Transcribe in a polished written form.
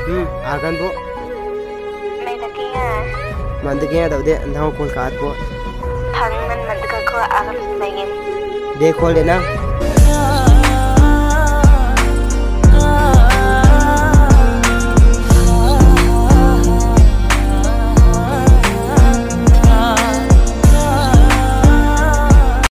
akan bu Nay takiya. mandikinya tau de andang kol kaat bu Thang man man ka ko akan mayin. de kol de nang